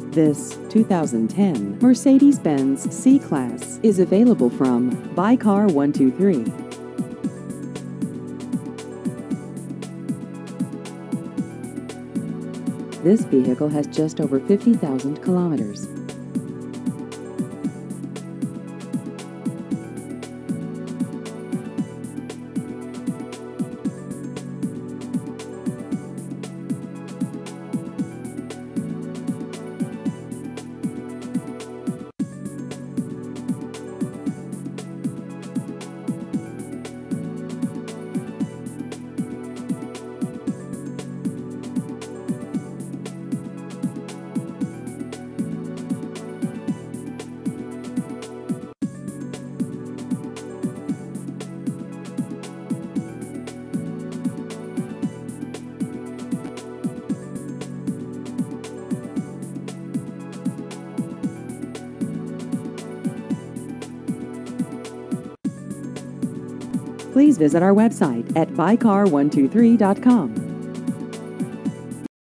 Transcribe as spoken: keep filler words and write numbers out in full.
This two thousand ten Mercedes-Benz C-Class is available from Buy Car one two three. This vehicle has just over fifty thousand kilometers. Please visit our website at buy car one two three dot com.